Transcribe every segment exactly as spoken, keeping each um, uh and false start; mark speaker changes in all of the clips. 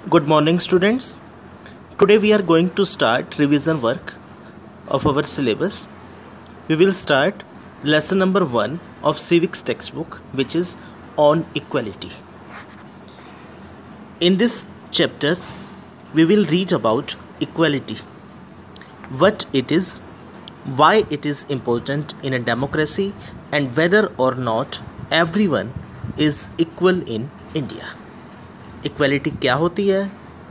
Speaker 1: Good morning, students. Today we are going to start revision work of our syllabus. We will start lesson number one of civics textbook, which is on equality. In this chapter, we will read about equality, what it is, why it is important in a democracy, and whether or not everyone is equal in India. Equality क्या होती है?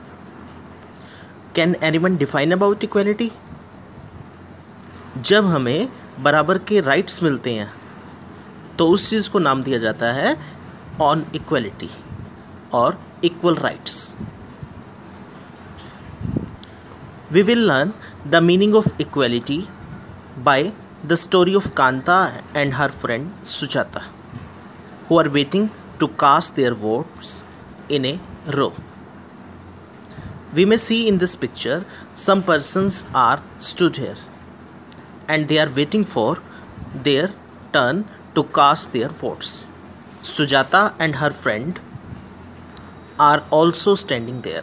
Speaker 1: Can anyone define about equality? जब हमें बराबर के rights मिलते हैं तो उस चीज़ को नाम दिया जाता है ऑन इक्वालिटी और equal rights. We will learn the meaning of equality by the story of Kanta and her friend Sujata, who are waiting to cast their votes in a row. We may see in this picture some persons are stood here and they are waiting for their turn to cast their votes. Sujata and her friend are also standing there.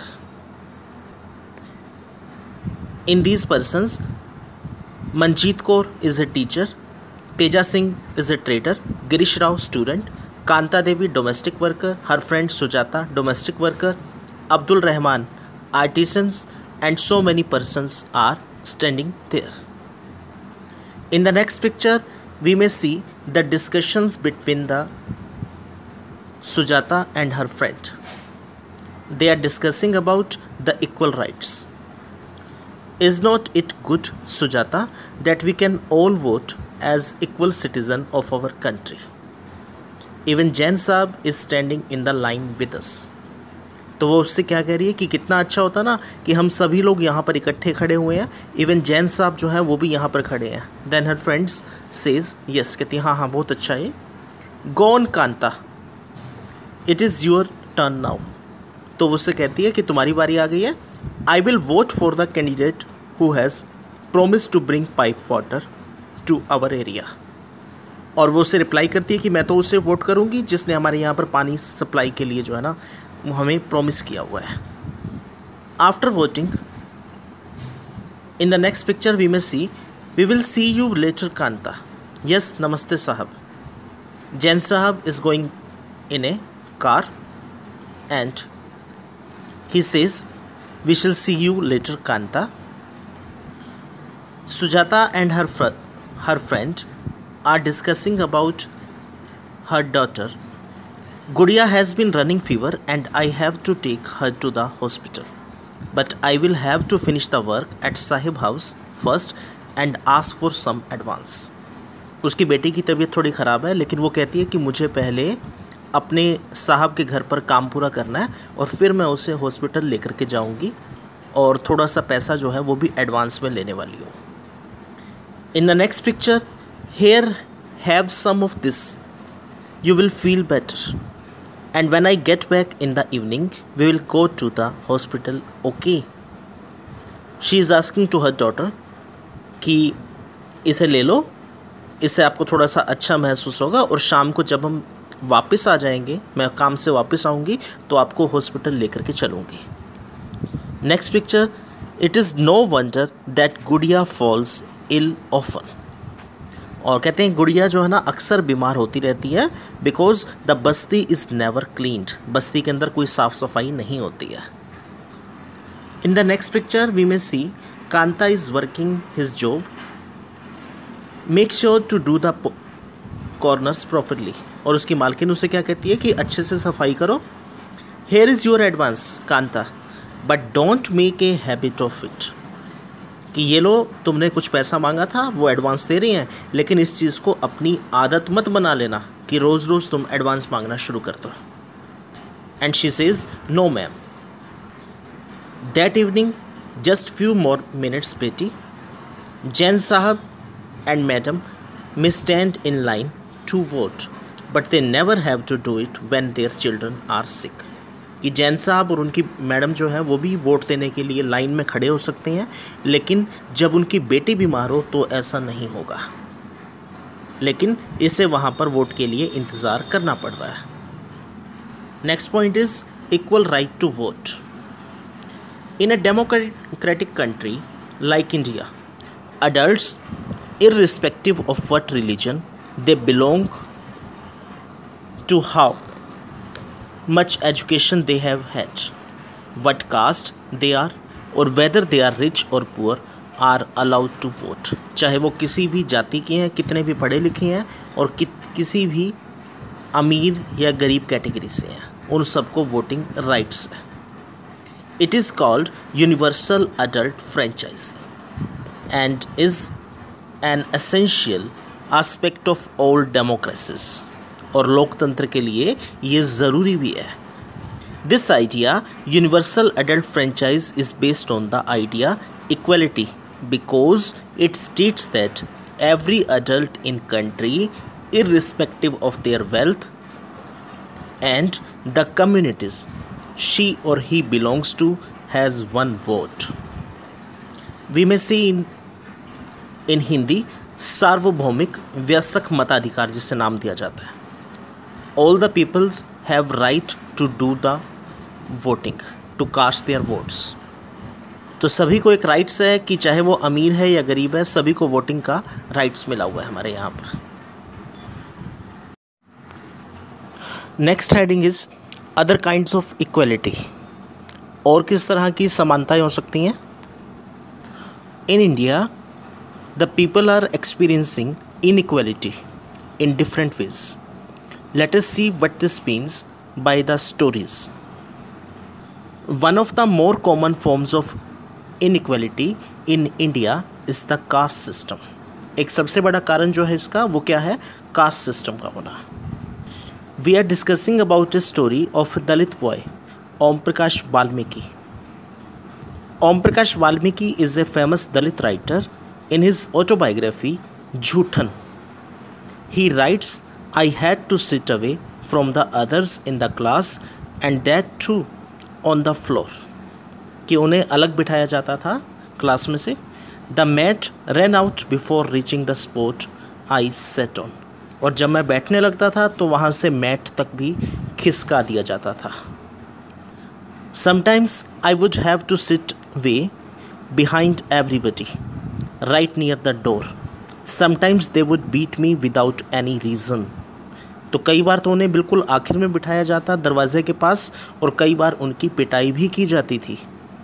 Speaker 1: In these persons, Manjeet Kaur is a teacher, Teja Singh is a trader, Girish Rao student, Kanta Devi domestic worker, her friend Sujata domestic worker, Abdul Rahman artisans, and so many persons are standing there. In the next picture, we may see the discussions between the Sujata and her friend. They are discussing about the equal rights. Is not it good, Sujata, that we can all vote as equal citizen of our country? Even Jain साहब is standing in the line with us. तो वो उससे क्या कह रही है कि कितना अच्छा होता ना कि हम सभी लोग यहाँ पर इकट्ठे खड़े हुए हैं, इवन जैन साहब जो है वो भी यहाँ पर खड़े हैं. Then her friends says yes, कहती हैं हाँ हाँ बहुत अच्छा है. Go on Kanta, it is your turn now. तो वो उससे कहती है कि तुम्हारी बारी आ गई है. I will vote for the candidate who has promise to bring pipe water to our area. और वो उससे रिप्लाई करती है कि मैं तो उससे वोट करूंगी जिसने हमारे यहाँ पर पानी सप्लाई के लिए जो है ना वो हमें प्रॉमिस किया हुआ है. After voting in the next picture we may see we will see you later Kanta. Yes नमस्ते साहब. जैन साहब is going in a car and he says we shall see you later Kanta. Sujata and her her friend are discussing about her daughter. Gudiya has been running fever and I have to take her to the hospital. But I will have to finish the work at Sahib house first and ask for some advance. उसकी बेटी की तबीयत थोड़ी ख़राब है लेकिन वो कहती है कि मुझे पहले अपने साहब के घर पर काम पूरा करना है और फिर मैं उसे हॉस्पिटल लेकर के जाऊंगी और थोड़ा सा पैसा जो है वो भी एडवांस में लेने वाली हूँ. In the next picture, here have some of this, you will feel better, and when I get back in the evening we will go to the hospital, okay? She is asking to her daughter कि इसे ले लो, इससे आपको थोड़ा सा अच्छा महसूस होगा और शाम को जब हम वापस आ जाएंगे, मैं काम से वापस आऊँगी तो आपको हॉस्पिटल लेकर के चलूँगी. Next picture, it is no wonder that Gudiya falls ill often. और कहते हैं गुड़िया जो है ना अक्सर बीमार होती रहती है because the basti is never cleaned. बस्ती के अंदर कोई साफ़ सफाई नहीं होती है. In the next picture we may see Kanta is working his job. Make sure to do the corners properly. और उसकी मालकिन उसे क्या कहती है कि अच्छे से सफाई करो. Here is your advance Kanta, but don't make a habit of it. कि ये लो तुमने कुछ पैसा मांगा था वो एडवांस दे रही हैं, लेकिन इस चीज़ को अपनी आदत मत बना लेना कि रोज़ रोज़ तुम एडवांस मांगना शुरू कर दो. And she says no ma'am. That evening just few more minutes बेटी. जैन साहब and madam may stand in line to vote but they never have to do it when their children are sick. कि जैन साहब और उनकी madam जो है वो भी वोट देने के लिए लाइन में खड़े हो सकते हैं, लेकिन जब उनकी बेटी बीमार हो तो ऐसा नहीं होगा. लेकिन इसे वहाँ पर वोट के लिए इंतज़ार करना पड़ रहा है. Next point is equal right to vote. In a democratic country like India, adults, irrespective of what religion they belong to, how much education they have had, what caste they are, और whether they are rich or poor, are allowed to vote. चाहे वो किसी भी जाति के हैं, कितने भी पढ़े लिखे हैं और कि, किसी भी अमीर या गरीब कैटेगरी से हैं, उन सबको वोटिंग राइट्स है. It is called universal adult franchise and is an essential aspect of all democracies. और लोकतंत्र के लिए ये ज़रूरी भी है. This idea, universal adult franchise, is based on the idea equality because it states that every adult in country, irrespective of their wealth and the communities she or he belongs to, has one vote. We may see in in Hindi सार्वभौमिक वयस्क मताधिकार जिसे नाम दिया जाता है. All the peoples have right to do the voting, to cast their votes. तो सभी को एक राइट्स है कि चाहे वो अमीर है या गरीब है, सभी को वोटिंग का राइट्स मिला हुआ है हमारे यहाँ पर. Next heading is other kinds of equality. और किस तरह की समानताएं हो सकती हैं? In India the people are experiencing inequality in different ways. Let us see what this means by the stories. One of the more common forms of inequality in India is the caste system. एक सबसे बड़ा कारण जो है इसका वो क्या है? कास्ट सिस्टम का होना. We are discussing about a story of a Dalit boy, Om Prakash Valmiki. Om Prakash Valmiki is a famous Dalit writer. In his autobiography, Jhoothan, he writes, I had to sit away from the others in the class and that too on the floor. कि उन्हें अलग बिठाया जाता था class में से. The mat ran out before reaching the spot I sat on. और जब मैं बैठने लगता था तो वहाँ से मैट तक भी खिसका दिया जाता था. Sometimes I would have to sit way behind everybody right near the door. Sometimes they would beat me without any reason. तो कई बार तो उन्हें बिल्कुल आखिर में बिठाया जाता दरवाजे के पास और कई बार उनकी पिटाई भी की जाती थी.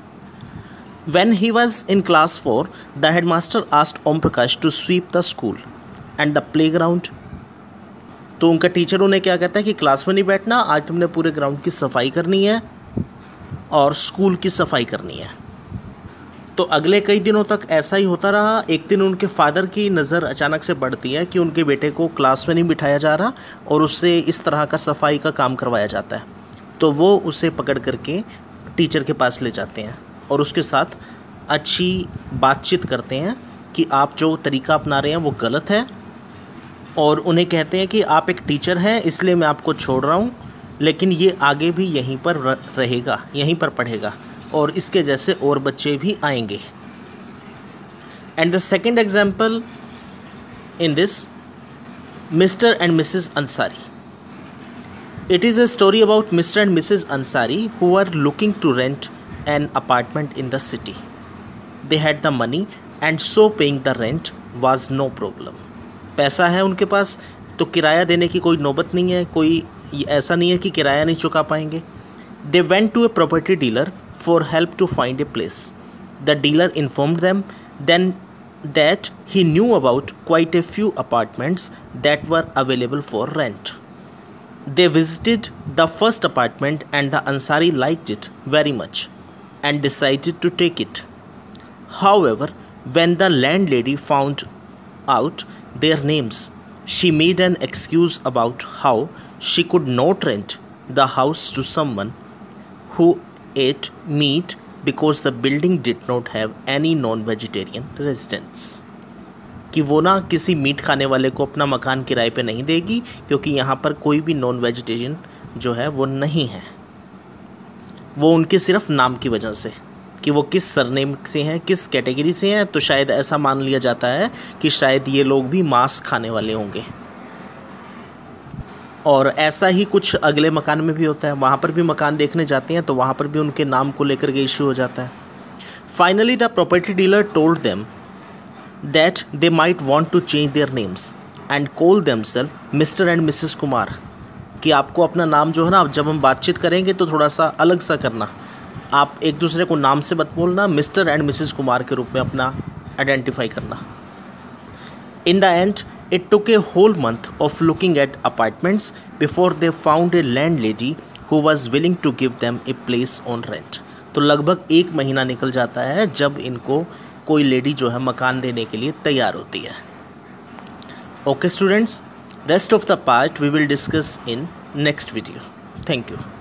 Speaker 1: When he was in class four, the headmaster asked Om Prakash to sweep the school and the playground. तो उनका टीचर उन्हें क्या कहता है कि क्लास में नहीं बैठना, आज तुमने पूरे ग्राउंड की सफाई करनी है और स्कूल की सफाई करनी है. तो अगले कई दिनों तक ऐसा ही होता रहा. एक दिन उनके फादर की नज़र अचानक से बढ़ती है कि उनके बेटे को क्लास में नहीं बिठाया जा रहा और उससे इस तरह का सफाई का काम करवाया जाता है. तो वो उसे पकड़ करके टीचर के पास ले जाते हैं और उसके साथ अच्छी बातचीत करते हैं कि आप जो तरीका अपना रहे हैं वो गलत है. और उन्हें कहते हैं कि आप एक टीचर हैं इसलिए मैं आपको छोड़ रहा हूँ, लेकिन ये आगे भी यहीं पर रहेगा, यहीं पर पढ़ेगा और इसके जैसे और बच्चे भी आएंगे. And the second example in this, Mr and Mrs Ansari. It is a story about Mr and Mrs Ansari who are looking to rent an apartment in the city. They had the money and so paying the rent was no problem. पैसा है उनके पास तो किराया देने की कोई नौबत नहीं है, कोई ऐसा नहीं है कि किराया नहीं चुका पाएंगे. They went to a property dealer for help to find a place. The dealer informed them then that he knew about quite a few apartments that were available for rent. They visited the first apartment and the Ansari liked it very much and decided to take it. However, when the landlady found out their names, she made an excuse about how she could not rent the house to someone who ate meat because the building did not have any non-vegetarian residents. कि वो ना किसी meet खाने वाले को अपना मकान किराए पे नहीं देगी क्योंकि यहाँ पर कोई भी नॉन वेजिटेरियन जो है वो नहीं है. वो उनके सिर्फ नाम की वजह से कि वो किस सरनेम से हैं, किस कैटेगरी से हैं, तो शायद ऐसा मान लिया जाता है कि शायद ये लोग भी मांस खाने वाले होंगे. और ऐसा ही कुछ अगले मकान में भी होता है. वहाँ पर भी मकान देखने जाते हैं तो वहाँ पर भी उनके नाम को लेकर के इशू हो जाता है. Finally, the property dealer told them that they might want to change their names and call themselves Mr and Mrs Kumar, कि आपको अपना नाम जो है ना, जब हम बातचीत करेंगे तो थोड़ा सा अलग सा करना, आप एक दूसरे को नाम से मत बोलना, मिस्टर एंड मिसेस कुमार के रूप में अपना आइडेंटिफाई करना. In the end, it took a whole month of looking at apartments before they found a landlady who was willing to give them a place on rent. तो लगभग एक महीना निकल जाता है जब इनको कोई लेडी जो है मकान देने के लिए तैयार होती है. Okay students, rest of the part we will discuss in next video. Thank you.